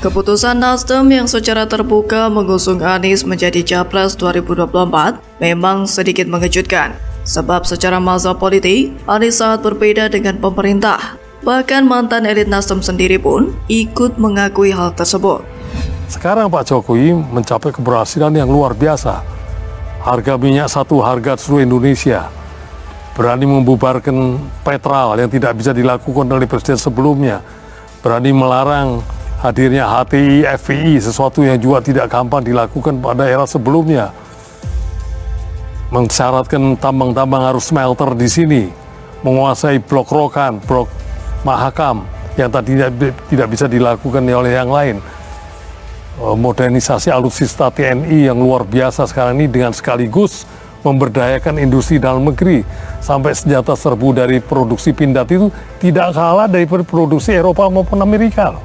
Keputusan Nasdem yang secara terbuka mengusung Anies menjadi Capres 2024 memang sedikit mengejutkan. Sebab secara masa politik, Anies sangat berbeda dengan pemerintah. Bahkan mantan elit Nasdem sendiri pun ikut mengakui hal tersebut. Sekarang Pak Jokowi mencapai keberhasilan yang luar biasa. Harga minyak satu harga seluruh Indonesia. Berani membubarkan Petral yang tidak bisa dilakukan oleh presiden sebelumnya. Berani melarang hadirnya HTI, FPI, sesuatu yang juga tidak gampang dilakukan pada era sebelumnya. Mensyaratkan tambang-tambang harus smelter di sini, menguasai blok Rokan, blok Mahakam yang tadinya tidak bisa dilakukan oleh yang lain. Modernisasi alutsista TNI yang luar biasa sekarang ini dengan sekaligus memberdayakan industri dalam negeri sampai senjata serbu dari produksi Pindad itu tidak kalah dari produksi Eropa maupun Amerika.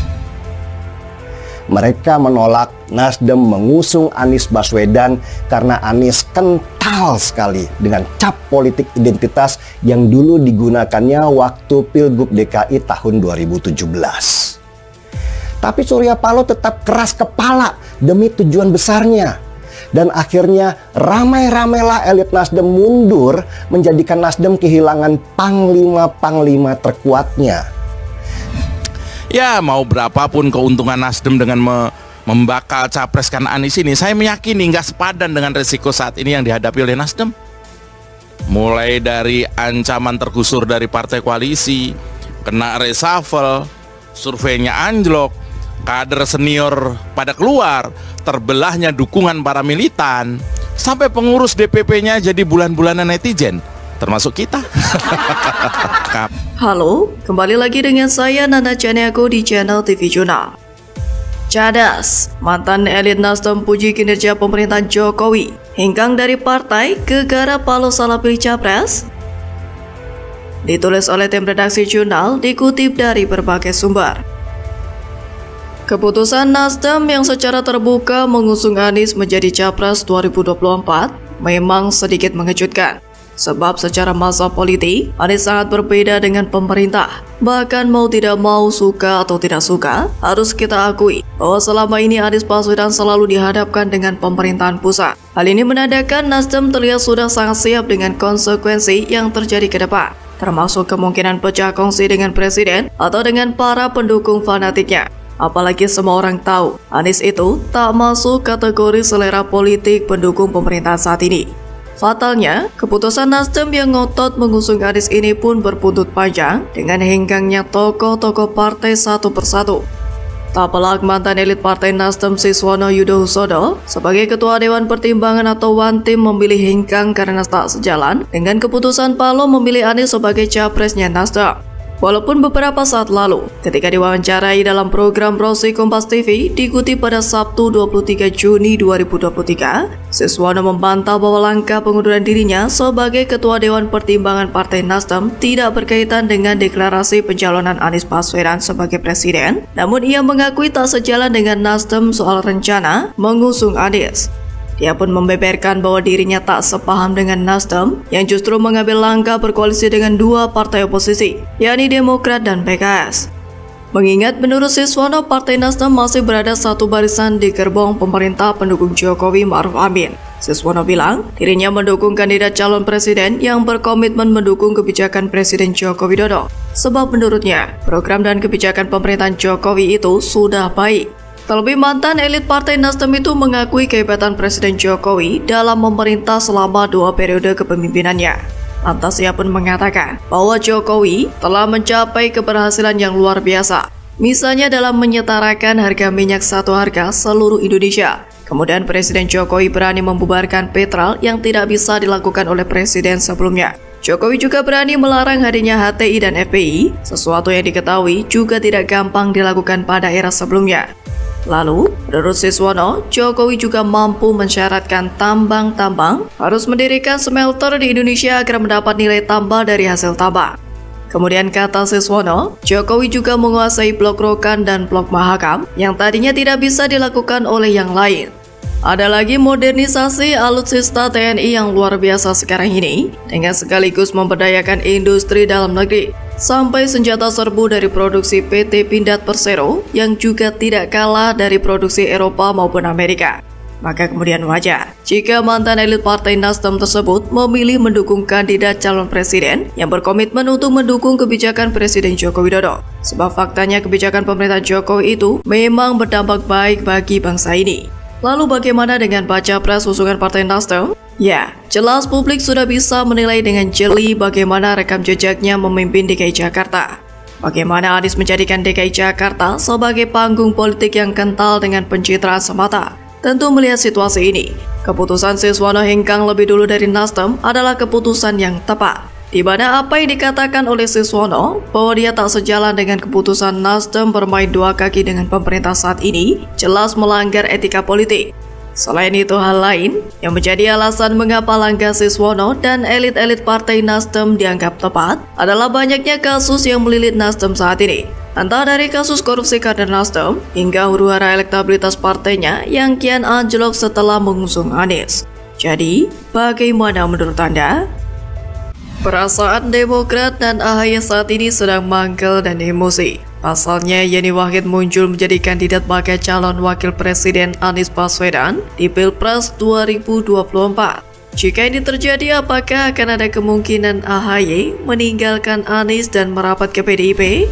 Mereka menolak Nasdem mengusung Anies Baswedan karena Anies kental sekali dengan cap politik identitas yang dulu digunakannya waktu Pilgub DKI tahun 2017. Tapi Surya Paloh tetap keras kepala demi tujuan besarnya. Dan akhirnya ramai-ramailah elit Nasdem mundur menjadikan Nasdem kehilangan panglima-panglima terkuatnya. Ya, mau berapapun keuntungan Nasdem dengan membakal capreskan Anies ini, saya meyakini nggak sepadan dengan resiko saat ini yang dihadapi oleh Nasdem. Mulai dari ancaman tergusur dari partai koalisi, kena reshuffle, surveinya anjlok, kader senior pada keluar, terbelahnya dukungan para militan, sampai pengurus DPP-nya jadi bulan-bulanan netizen, termasuk kita. Halo, kembali lagi dengan saya Nana Chaniago di channel TV Jurnal. Cadas, mantan elit Nasdem puji kinerja pemerintahan Jokowi. Hengkang dari partai, gegara Paloh salah pilih capres. Ditulis oleh tim redaksi Jurnal, dikutip dari berbagai sumber. Keputusan Nasdem yang secara terbuka mengusung Anies menjadi Capres 2024 memang sedikit mengejutkan. Sebab secara masa politik, Anies sangat berbeda dengan pemerintah. Bahkan mau tidak mau, suka atau tidak suka, harus kita akui bahwa selama ini Anies Baswedan selalu dihadapkan dengan pemerintahan pusat. Hal ini menandakan Nasdem terlihat sudah sangat siap dengan konsekuensi yang terjadi ke depan, termasuk kemungkinan pecah kongsi dengan presiden atau dengan para pendukung fanatiknya. Apalagi semua orang tahu, Anies itu tak masuk kategori selera politik pendukung pemerintahan saat ini. Fatalnya, keputusan Nasdem yang ngotot mengusung Anies ini pun berbuntut panjang dengan hengkangnya tokoh-tokoh partai satu persatu. Tak pelak mantan elit partai Nasdem Siswono Yudhohusodo sebagai Ketua Dewan Pertimbangan atau Wantim memilih hengkang karena tak sejalan dengan keputusan Paloh memilih Anies sebagai capresnya Nasdem. Walaupun beberapa saat lalu, ketika diwawancarai dalam program Rosi Kompas TV dikutip pada Sabtu 23 Juni 2023, Siswono membantah bahwa langkah pengunduran dirinya sebagai Ketua Dewan Pertimbangan Partai Nasdem tidak berkaitan dengan deklarasi pencalonan Anies Baswedan sebagai Presiden, namun ia mengakui tak sejalan dengan Nasdem soal rencana mengusung Anies. Dia pun membeberkan bahwa dirinya tak sepaham dengan Nasdem yang justru mengambil langkah berkoalisi dengan dua partai oposisi, yakni Demokrat dan PKS. Mengingat menurut Siswono, Partai Nasdem masih berada satu barisan di gerbong pemerintah pendukung Jokowi Ma'ruf Amin. Siswono bilang dirinya mendukung kandidat calon presiden yang berkomitmen mendukung kebijakan Presiden Joko Widodo. Sebab menurutnya, program dan kebijakan pemerintahan Jokowi itu sudah baik. Terlebih mantan elit Partai Nasdem itu mengakui kehebatan Presiden Jokowi dalam memerintah selama 2 periode kepemimpinannya. Lantas ia pun mengatakan bahwa Jokowi telah mencapai keberhasilan yang luar biasa. Misalnya dalam menyetarakan harga minyak satu harga seluruh Indonesia. Kemudian Presiden Jokowi berani membubarkan Petral yang tidak bisa dilakukan oleh Presiden sebelumnya. Jokowi juga berani melarang hadirnya HTI dan FPI, sesuatu yang diketahui juga tidak gampang dilakukan pada era sebelumnya. Lalu, menurut Siswono, Jokowi juga mampu mensyaratkan tambang-tambang harus mendirikan smelter di Indonesia agar mendapat nilai tambah dari hasil tambang. Kemudian kata Siswono, Jokowi juga menguasai blok Rokan dan blok Mahakam yang tadinya tidak bisa dilakukan oleh yang lain. Ada lagi modernisasi alutsista TNI yang luar biasa sekarang ini, dengan sekaligus memberdayakan industri dalam negeri. sampai senjata serbu dari produksi PT Pindad Persero yang juga tidak kalah dari produksi Eropa maupun Amerika. Maka kemudian wajar jika mantan elit Partai Nasdem tersebut memilih mendukung kandidat calon presiden yang berkomitmen untuk mendukung kebijakan Presiden Joko Widodo. Sebab faktanya kebijakan pemerintah Jokowi itu memang berdampak baik bagi bangsa ini. Lalu bagaimana dengan baca pres usungan Partai Nasdem? Ya, jelas publik sudah bisa menilai dengan jeli bagaimana rekam jejaknya memimpin DKI Jakarta. Bagaimana Anies menjadikan DKI Jakarta sebagai panggung politik yang kental dengan pencitraan semata. Tentu melihat situasi ini, keputusan Siswono hengkang lebih dulu dari Nasdem adalah keputusan yang tepat. Di mana apa yang dikatakan oleh Siswono bahwa dia tak sejalan dengan keputusan Nasdem bermain dua kaki dengan pemerintah saat ini jelas melanggar etika politik. Selain itu, hal lain yang menjadi alasan mengapa langkah Siswono dan elit-elit Partai Nasdem dianggap tepat adalah banyaknya kasus yang melilit Nasdem saat ini. Entah dari kasus korupsi kader Nasdem hingga huru-hara elektabilitas partainya yang kian anjlok setelah mengusung Anies. Jadi, bagaimana menurut Anda? Perasaan Demokrat dan AHY saat ini sedang mangkel dan emosi. Pasalnya, Yeni Wahid muncul menjadi kandidat bakal calon wakil presiden Anies Baswedan di Pilpres 2024. Jika ini terjadi, apakah akan ada kemungkinan AHY meninggalkan Anies dan merapat ke PDIP?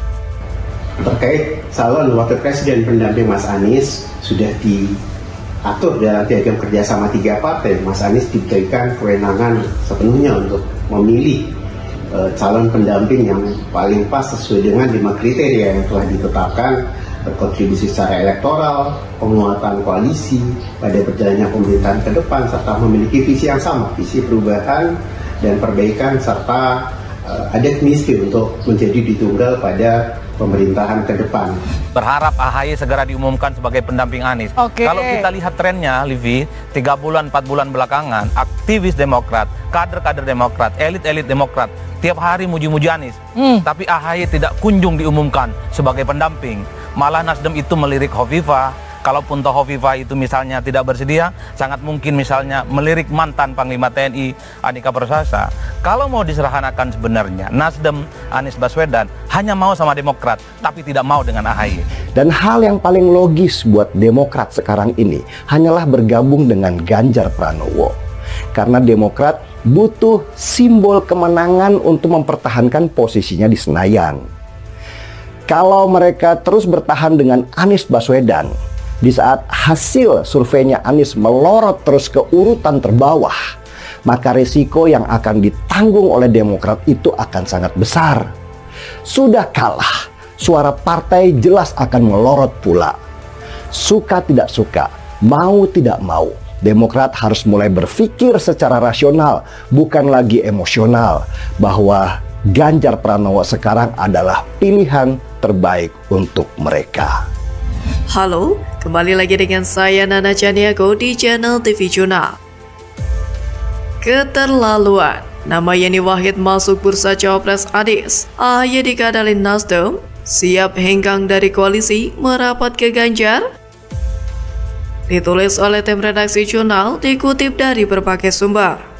Terkait calon wakil presiden pendamping Mas Anies sudah diatur dalam piagam kerjasama 3 partai. Mas Anies diberikan kewenangan sepenuhnya untuk memilih calon pendamping yang paling pas sesuai dengan 5 kriteria yang telah ditetapkan: berkontribusi secara elektoral, penguatan koalisi pada berjalannya pemerintahan ke depan, serta memiliki visi yang sama, visi perubahan dan perbaikan, serta ada misi untuk menjadi ditunggal pada pemerintahan ke depan. Berharap AHY segera diumumkan sebagai pendamping Anies. Kalau kita lihat trennya, Livi, 3 bulan, 4 bulan belakangan, aktivis Demokrat, kader-kader Demokrat, elit-elit Demokrat, tiap hari muji-muji Anies. Tapi AHY tidak kunjung diumumkan sebagai pendamping. Malah Nasdem itu melirik Hovifah. Kalaupun toh Hovifah itu misalnya tidak bersedia, sangat mungkin misalnya melirik mantan Panglima TNI Andika Perkasa. Kalau mau diserahanakan sebenarnya, Nasdem, Anies Baswedan hanya mau sama Demokrat, tapi tidak mau dengan AHY. Dan hal yang paling logis buat Demokrat sekarang ini hanyalah bergabung dengan Ganjar Pranowo. Karena Demokrat butuh simbol kemenangan untuk mempertahankan posisinya di Senayan. Kalau mereka terus bertahan dengan Anies Baswedan, di saat hasil surveinya Anies melorot terus ke urutan terbawah, maka risiko yang akan ditanggung oleh Demokrat itu akan sangat besar. Sudah kalah, suara partai jelas akan melorot pula. Suka tidak suka, mau tidak mau, Demokrat harus mulai berpikir secara rasional, bukan lagi emosional, bahwa Ganjar Pranowo sekarang adalah pilihan terbaik untuk mereka. Halo, kembali lagi dengan saya Nana Chaniago di channel TV Jurnal. Keterlaluan, nama Yeni Wahid masuk bursa cawapres Anies. AHY dikadalin Nasdem, siap hengkang dari koalisi merapat ke Ganjar. Ditulis oleh tim redaksi Jurnal, dikutip dari berbagai sumber.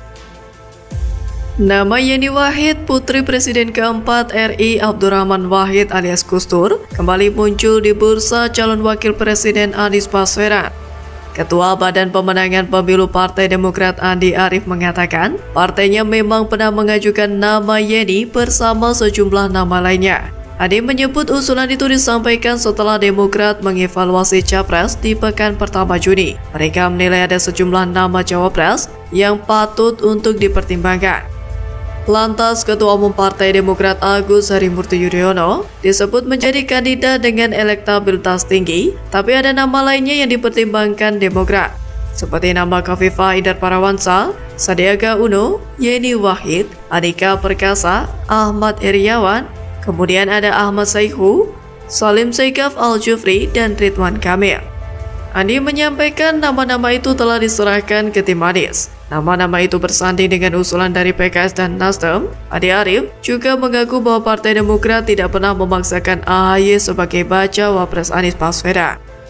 Nama Yeni Wahid, putri Presiden keempat RI Abdurrahman Wahid alias Gus Dur, kembali muncul di bursa calon wakil presiden Anies Baswedan. Ketua Badan Pemenangan Pemilu Partai Demokrat Andi Arief mengatakan, partainya memang pernah mengajukan nama Yeni bersama sejumlah nama lainnya. Andi menyebut usulan itu disampaikan setelah Demokrat mengevaluasi capres di pekan pertama Juni. Mereka menilai ada sejumlah nama cawapres yang patut untuk dipertimbangkan. Lantas, Ketua Umum Partai Demokrat Agus Harimurti Yudhoyono disebut menjadi kandidat dengan elektabilitas tinggi, tapi ada nama lainnya yang dipertimbangkan Demokrat, seperti nama Khofifah Indar Parawansa, Sandiaga Uno, Yeni Wahid, Andika Perkasa, Ahmad Heriawan, kemudian ada Ahmad Saihu, Salim Segaf Al-Jufri, dan Ridwan Kamil. Andi menyampaikan nama-nama itu telah diserahkan ke tim Anies. Nama-nama itu bersanding dengan usulan dari PKS dan Nasdem. Andi Arief juga mengaku bahwa Partai Demokrat tidak pernah memaksakan AHY sebagai baca wapres Anies Baswedan.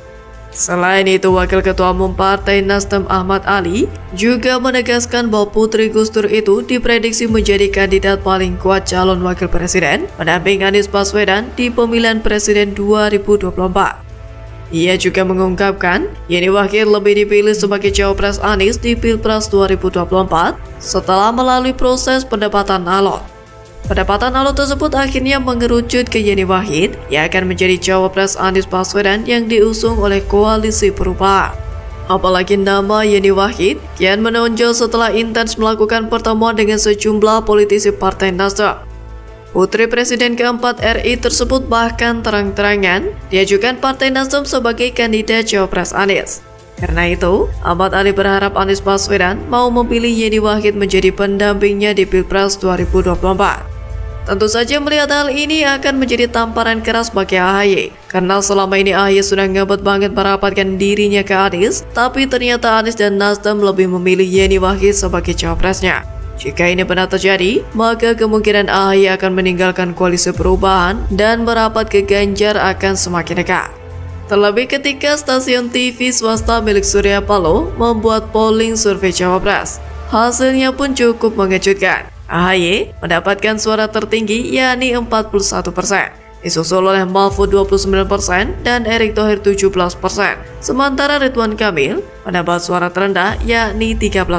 Selain itu, Wakil Ketua Umum Partai Nasdem Ahmad Ali juga menegaskan bahwa Putri Gus Dur itu diprediksi menjadi kandidat paling kuat calon wakil presiden pendamping Anies Baswedan di pemilihan presiden 2024. Ia juga mengungkapkan Yeni Wahid lebih dipilih sebagai cawapres Anies di Pilpres 2024 setelah melalui proses pendapatan alot. Pendapatan alot tersebut akhirnya mengerucut ke Yeni Wahid yang akan menjadi cawapres Anies Baswedan yang diusung oleh Koalisi Perubahan. Apalagi nama Yeni Wahid kian menonjol setelah intens melakukan pertemuan dengan sejumlah politisi Partai Nasdem. Putri Presiden keempat RI tersebut bahkan terang-terangan diajukan Partai Nasdem sebagai kandidat cawapres Anies. Karena itu, Ahmad Ali berharap Anies Baswedan mau memilih Yeni Wahid menjadi pendampingnya di Pilpres 2024. Tentu saja melihat hal ini akan menjadi tamparan keras bagi AHY, karena selama ini AHY sudah ngebet banget merapatkan dirinya ke Anies, tapi ternyata Anies dan Nasdem lebih memilih Yeni Wahid sebagai cawapresnya. Jika ini benar terjadi, maka kemungkinan AHY akan meninggalkan Koalisi Perubahan dan merapat ke Ganjar akan semakin dekat. Terlebih ketika stasiun TV swasta milik Surya Paloh membuat polling survei cawapres. Hasilnya pun cukup mengejutkan. AHY mendapatkan suara tertinggi yakni 41%, disusul oleh Mahfud 29% dan Erick Thohir 17%. Sementara Ridwan Kamil mendapat suara terendah yakni 13%.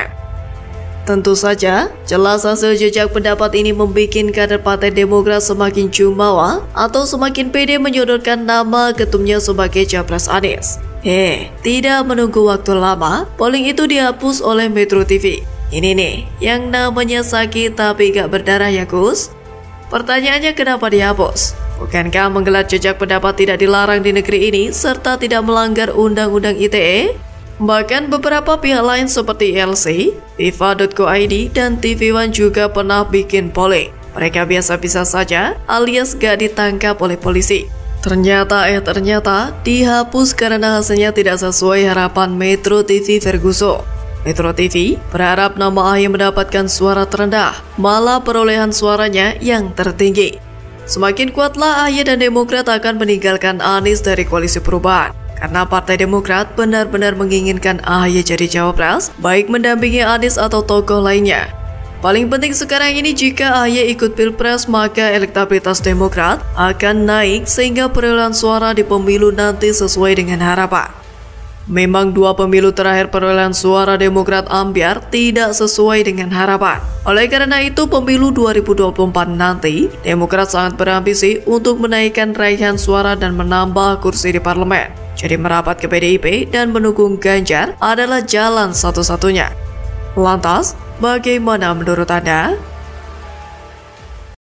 Tentu saja, jelas hasil jejak pendapat ini membuat kader Partai Demokrat semakin jumawa atau semakin pede menyodorkan nama ketumnya sebagai capres Anies. Tidak menunggu waktu lama, polling itu dihapus oleh Metro TV. Ini nih, yang namanya sakit tapi gak berdarah ya Gus? Pertanyaannya kenapa dihapus? Bukankah menggelar jejak pendapat tidak dilarang di negeri ini serta tidak melanggar Undang-Undang ITE? Bahkan beberapa pihak lain seperti ILC, FIFA.co.id, dan TV One juga pernah bikin polling. Mereka biasa-biasa saja alias gak ditangkap oleh polisi. Ternyata dihapus karena hasilnya tidak sesuai harapan Metro TV Ferguson. Metro TV berharap nama AHY mendapatkan suara terendah, malah perolehan suaranya yang tertinggi. Semakin kuatlah AHY dan Demokrat akan meninggalkan Anies dari Koalisi Perubahan. Karena Partai Demokrat benar-benar menginginkan AHY jadi cawapres, baik mendampingi Anies atau tokoh lainnya. Paling penting sekarang ini jika AHY ikut Pilpres, maka elektabilitas Demokrat akan naik sehingga perolehan suara di pemilu nanti sesuai dengan harapan. Memang dua pemilu terakhir perolehan suara Demokrat ambyar tidak sesuai dengan harapan. Oleh karena itu, pemilu 2024 nanti, Demokrat sangat berambisi untuk menaikkan raihan suara dan menambah kursi di parlemen. Jadi merapat ke PDIP dan mendukung Ganjar adalah jalan satu-satunya. Lantas, bagaimana menurut Anda?